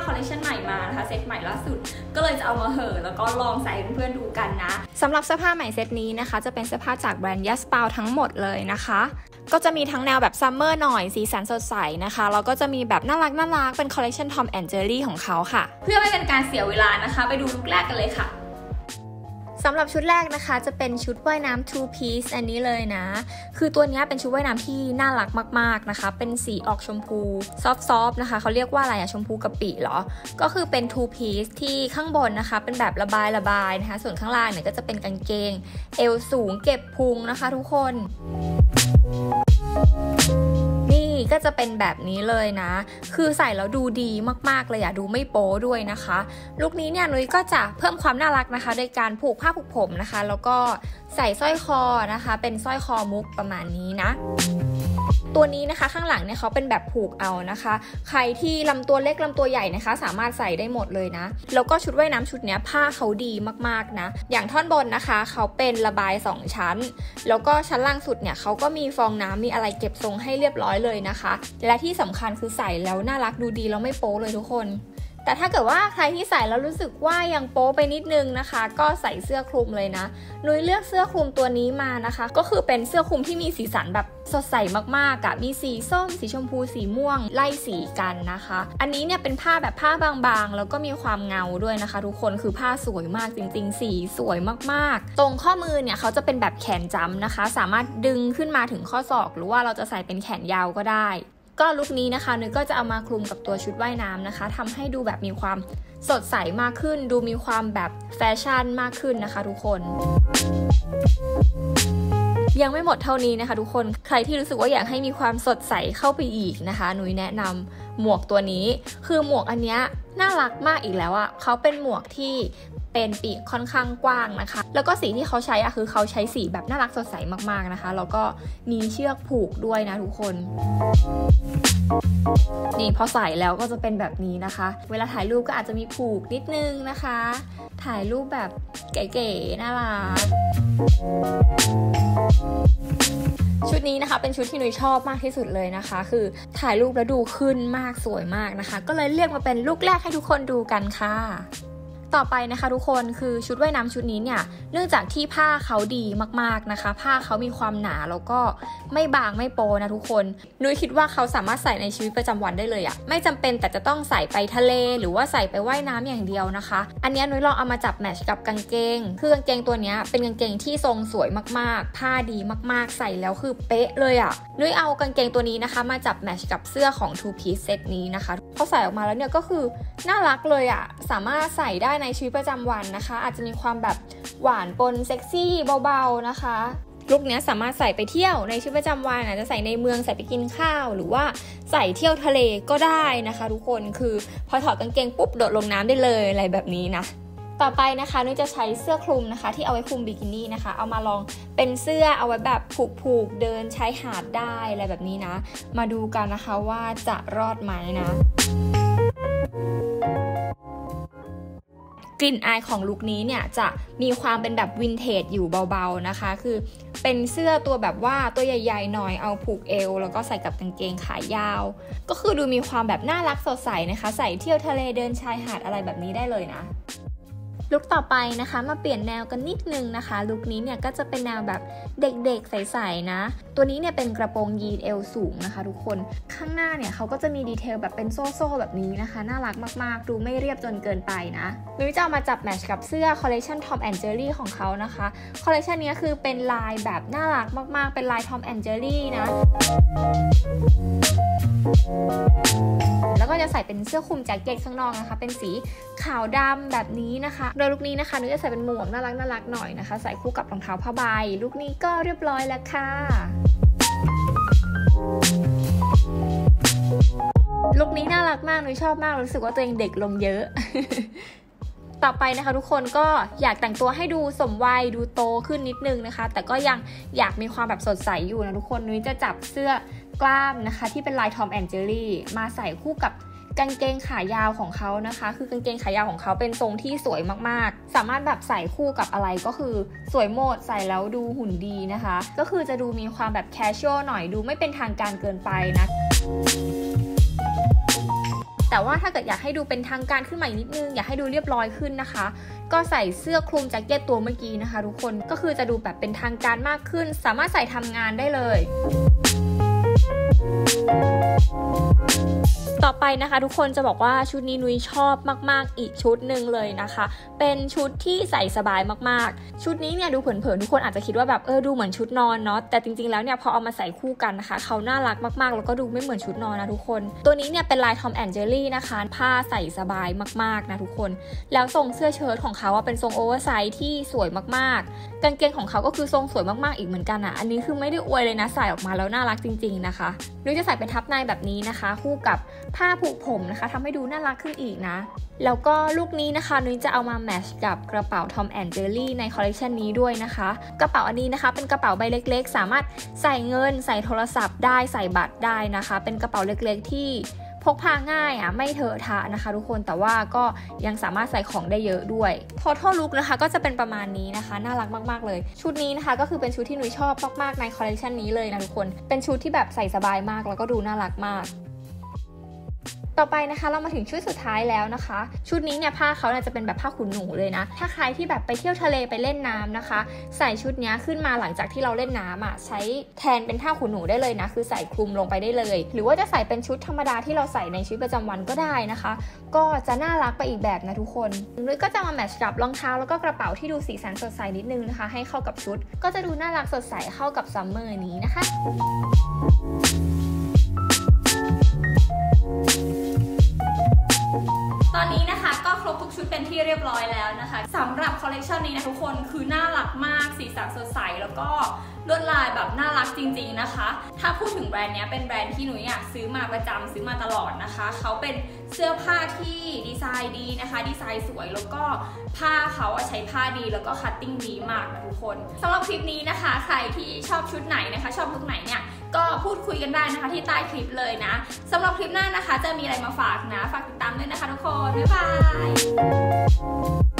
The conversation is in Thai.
คอลเลคชันใหม่มานะคะเซตใหม่ล่าสุดก็เลยจะเอามาแล้วก็ลองใส่เพื่อนๆดูกันนะสำหรับเสื้อผ้าใหม่เซตนี้นะคะจะเป็นเสื้อผ้าจากแบรนด์ Yaspal ทั้งหมดเลยนะคะก็จะมีทั้งแนวแบบซัมเมอร์หน่อยสีสันสดใสนะคะแล้วก็จะมีแบบน่ารักเป็นคอลเลคชัน Tom and Jerry ของเขาค่ะเพื่อไม่เป็นการเสียเวลานะคะไปดูลุคแรกกันเลยค่ะสำหรับชุดแรกนะคะจะเป็นชุดว่ายน้ำ two piece อันนี้เลยนะคือตัวนี้เป็นชุดว่ายน้ำที่น่ารักมากๆนะคะเป็นสีออกชมพูซอฟๆนะคะเขาเรียกว่าอะไรอะชมพูกะปิเหรอก็คือเป็น two piece ที่ข้างบนนะคะเป็นแบบระบายนะคะส่วนข้างล่างเนี่ยก็จะเป็นกางเกงเอวสูงเก็บพุงนะคะทุกคนนี่ก็จะเป็นแบบนี้เลยนะคือใส่แล้วดูดีมากๆเลยอะดูไม่โป๊ด้วยนะคะลุคนี้เนี่ยนุ้ยก็จะเพิ่มความน่ารักนะคะโดยการผูกผ้าผูกผมนะคะแล้วก็ใส่สร้อยคอนะคะเป็นสร้อยคอมุกประมาณนี้นะตัวนี้นะคะข้างหลังเนี่ยเขาเป็นแบบผูกเอานะคะใครที่ลำตัวเล็กลำตัวใหญ่นะคะสามารถใส่ได้หมดเลยนะแล้วก็ชุดว่ายน้ำชุดเนี้ยผ้าเขาดีมากๆนะอย่างท่อนบนนะคะเขาเป็นระบาย2ชั้นแล้วก็ชั้นล่างสุดเนี่ยเขาก็มีฟองน้ำมีอะไรเก็บทรงให้เรียบร้อยเลยนะคะและที่สำคัญคือใส่แล้วน่ารักดูดีแล้วไม่โป๊เลยทุกคนแต่ถ้าเกิดว่าใครที่ใส่แล้วรู้สึกว่ายังโป๊ไปนิดนึงนะคะก็ใส่เสื้อคลุมเลยนะนุ้ยเลือกเสื้อคลุมตัวนี้มานะคะก็คือเป็นเสื้อคลุมที่มีสีสันแบบสดใสมากๆอะมีสีส้มสีชมพูสีม่วงไล่สีกันนะคะอันนี้เนี่ยเป็นผ้าแบบผ้าบางๆแล้วก็มีความเงาด้วยนะคะทุกคนคือผ้าสวยมากจริงๆสีสวยมากๆตรงข้อมือเนี่ยเขาจะเป็นแบบแขนจ้ำนะคะสามารถดึงขึ้นมาถึงข้อศอกหรือว่าเราจะใส่เป็นแขนยาวก็ได้ก็ลุคนี้นะคะนุ้ยก็จะเอามาคลุมกับตัวชุดว่ายน้ำนะคะทำให้ดูแบบมีความสดใสมากขึ้นดูมีความแบบแฟชั่นมากขึ้นนะคะทุกคนยังไม่หมดเท่านี้นะคะทุกคนใครที่รู้สึกว่าอยากให้มีความสดใสเข้าไปอีกนะคะนุ้ยแนะนำหมวกตัวนี้คือหมวกอันเนี้ยน่ารักมากอีกแล้วอ่ะเขาเป็นหมวกที่เป็นปีกค่อนข้างกว้างนะคะแล้วก็สีที่เขาใช้คือเขาใช้สีแบบน่ารักสดใสมากๆนะคะแล้วก็มีเชือกผูกด้วยนะทุกคนนี่พอใส่แล้วก็จะเป็นแบบนี้นะคะเวลาถ่ายรูปก็อาจจะมีผูกนิดนึงนะคะถ่ายรูปแบบเก๋ๆน่ารักชุดนี้นะคะเป็นชุดที่นุ้ยชอบมากที่สุดเลยนะคะคือถ่ายรูปแล้วดูขึ้นมากสวยมากนะคะก็เลยเลือกมาเป็นลุคแรกให้ทุกคนดูกันค่ะต่อไปนะคะทุกคนคือชุดว่ายน้ำชุดนี้เนี่ยเนื่องจากที่ผ้าเขาดีมากๆนะคะผ้าเขามีความหนาแล้วก็ไม่บางไม่โปนะทุกคนนุ้ยคิดว่าเขาสามารถใส่ในชีวิตประจำวันได้เลยอะไม่จำเป็นแต่จะต้องใส่ไปทะเลหรือว่าใส่ไปว่ายน้ำอย่างเดียวนะคะอันนี้นุ้ยลองเอามาจับแมทช์กับกางเกงคือกางเกงตัวนี้เป็นกางเกงที่ทรงสวยมากๆผ้าดีมากๆใส่แล้วคือเป๊ะเลยอะนุ้ยเอากางเกงตัวนี้นะคะมาจับแมทช์กับเสื้อของ two piece เซตนี้นะคะพอใส่ออกมาแล้วเนี่ยก็คือน่ารักเลยอะสามารถใส่ได้ในชีวิตประจำวันนะคะอาจจะมีความแบบหวานปนเซ็กซี่เบาๆนะคะลุคนี้สามารถใส่ไปเที่ยวในชีวิตประจำวันอาจจะใส่ในเมืองใส่ไปกินข้าวหรือว่าใส่เที่ยวทะเลก็ได้นะคะทุกคนคือพอถอดกางเกงปุ๊บโดดลงน้ำได้เลยอะไรแบบนี้นะต่อไปนะคะนุ้ยจะใช้เสื้อคลุมนะคะที่เอาไว้คลุมบิกินี่นะคะเอามาลองเป็นเสื้อเอาไว้แบบผูกเดินใช้หาดได้อะไรแบบนี้นะมาดูกันนะคะว่าจะรอดไหมนะกลิ่นอายของลุคนี้เนี่ยจะมีความเป็นแบบวินเทจอยู่เบาๆนะคะคือเป็นเสื้อตัวแบบว่าตัวใหญ่ๆหน่อยเอาผูกเอวแล้วก็ใส่กับกางเกงขายาวก็คือดูมีความแบบน่ารักสดใสนะคะใส่เที่ยวทะเลเดินชายหาดอะไรแบบนี้ได้เลยนะลุคต่อไปนะคะมาเปลี่ยนแนวกันนิดนึงนะคะลุคนี้เนี่ยก็จะเป็นแนวแบบเด็กๆใสๆนะตัวนี้เนี่ยเป็นกระโปรงยีนเอวสูงนะคะทุกคนข้างหน้าเนี่ยเขาก็จะมีดีเทลแบบเป็นโซ่ๆแบบนี้นะคะน่ารักมากๆดูไม่เรียบจนเกินไปนะนุ้ยจะเอามาจับแมทช์กับเสื้อคอลเลคชัน Tom and Jerry ของเขานะคะคอลเลคชันนี้คือเป็นลายแบบน่ารักมากๆเป็นลาย Tom and Jerry นะแล้วก็จะใส่เป็นเสื้อคลุมแจ็คเก็ตข้างนอกนะคะเป็นสีขาวดำแบบนี้นะคะโดยลุคนี้นะคะนุ้ยจะใส่เป็นหมวกน่ารักหน่อยนะคะใส่คู่กับรองเท้าผ้าใบลุคนี้ก็เรียบร้อยแล้วค่ะลุคนี้น่ารักมากนุ้ยชอบมากรู้สึกว่าตัวเองเด็กลงเยอะ ต่อไปนะคะทุกคนก็อยากแต่งตัวให้ดูสมวัยดูโตขึ้นนิดนึงนะคะแต่ก็ยังอยากมีความแบบสดใสอยู่นะทุกคนนุ้ยจะจับเสื้อกล้ามนะคะที่เป็นลาย Tom and Jerry มาใส่คู่กับกางเกงขายาวของเขานะคะคือกางเกงขายาวของเขาเป็นทรงที่สวยมากๆสามารถแบบใส่คู่กับอะไรก็คือสวยหมดใส่แล้วดูหุ่นดีนะคะก็คือจะดูมีความแบบแคชชวลหน่อยดูไม่เป็นทางการเกินไปนะแต่ว่าถ้าเกิดอยากให้ดูเป็นทางการขึ้นมาอีกนิดนึงอยากให้ดูเรียบร้อยขึ้นนะคะก็ใส่เสื้อคลุมแจ็คเก็ตตัวเมื่อกี้นะคะทุกคนก็คือจะดูแบบเป็นทางการมากขึ้นสามารถใส่ทำงานได้เลยต่อไปนะคะทุกคนจะบอกว่าชุดนี้นุ้ยชอบมากๆอีกชุดหนึ่งเลยนะคะเป็นชุดที่ใส่สบายมากๆชุดนี้เนี่ยดูเผินๆทุกคนอาจจะคิดว่าแบบดูเหมือนชุดนอนเนาะแต่จริงๆแล้วเนี่ยพอเอามาใส่คู่กันนะคะเขาน่ารักมากๆแล้วก็ดูไม่เหมือนชุดนอนนะทุกคนตัวนี้เนี่ยเป็นลาย Tom and Jerry นะคะผ้าใส่สบายมากๆนะทุกคนแล้วทรงเสื้อเชิ้ตของเขาเป็นทรงโอเวอร์ไซส์ที่สวยมากๆกางเกงของเขาก็คือทรงสวยมากๆอีกเหมือนกันอันนี้คือไม่ได้อวยเลยนะใส่ออกมาแล้วน่ารักจริงๆนะคะนุ้ยจะใส่เป็นทับในแบบนี้นะคะคู่กับผ้าผูกผมนะคะทำให้ดูน่ารักขึ้นอีกนะแล้วก็ลูกนี้นะคะนุ้ยจะเอามาแมทช์กับกระเป๋า Tom and Jerry ในคอลเลคชันนี้ด้วยนะคะกระเป๋าอันนี้นะคะเป็นกระเป๋าใบเล็กๆสามารถใส่เงินใส่โทรศัพท์ได้ใส่บัตรได้นะคะเป็นกระเป๋าเล็กๆที่พกพาง่ายไม่เถอะทะนะคะทุกคนแต่ว่าก็ยังสามารถใส่ของได้เยอะด้วย Total Look นะคะก็จะเป็นประมาณนี้นะคะน่ารักมากๆเลยชุดนี้นะคะก็คือเป็นชุดที่นุ้ยชอบมากๆในคอลเลคชันนี้เลยนะทุกคนเป็นชุดที่แบบใส่สบายมากแล้วก็ดูน่ารักมากต่อไปนะคะเรามาถึงชุดสุดท้ายแล้วนะคะชุดนี้เนี่ยผ้าเขาจะเป็นแบบผ้าขนหนูเลยนะถ้าใครที่แบบไปเที่ยวทะเลไปเล่นน้ำนะคะใส่ชุดนี้ขึ้นมาหลังจากที่เราเล่นน้ำใช้แทนเป็นผ้าขนหนูได้เลยนะคือใส่คลุมลงไปได้เลยหรือว่าจะใส่เป็นชุดธรรมดาที่เราใส่ในชีวิตประจำวันก็ได้นะคะก็จะน่ารักไปอีกแบบนะทุกคนนุ้ยก็จะมาแมทช์กับรองเท้าแล้วก็กระเป๋าที่ดูสีสันสดใสนิดนึงนะคะให้เข้ากับชุดก็จะดูน่ารักสดใสเข้ากับซัมเมอร์นี้นะคะตอนนี้นะคะก็ครบทุกชุดเป็นที่เรียบร้อยแล้วนะคะสำหรับคอลเลคชันนี้นะทุกคนคือน่ารักมากสีสันสดใสแล้วก็ลวดลายแบบน่ารักจริงๆนะคะถ้าพูดถึงแบรนด์นี้เป็นแบรนด์ที่หนูอยากซื้อมาประจำซื้อมาตลอดนะคะเขาเป็นเสื้อผ้าที่ดีไซน์ดีนะคะดีไซน์สวยแล้วก็ผ้าเขาใช้ผ้าดีแล้วก็คัตติ้งดีมากนะทุกคนสำหรับคลิปนี้นะคะใครที่ชอบชุดไหนนะคะชอบลุคไหนเนี่ยก็พูดคุยกันได้นะคะที่ใต้คลิปเลยนะสำหรับคลิปหน้านะคะจะมีอะไรมาฝากนะฝากติดตามด้วยนะคะทุกคนบ๊ายบาย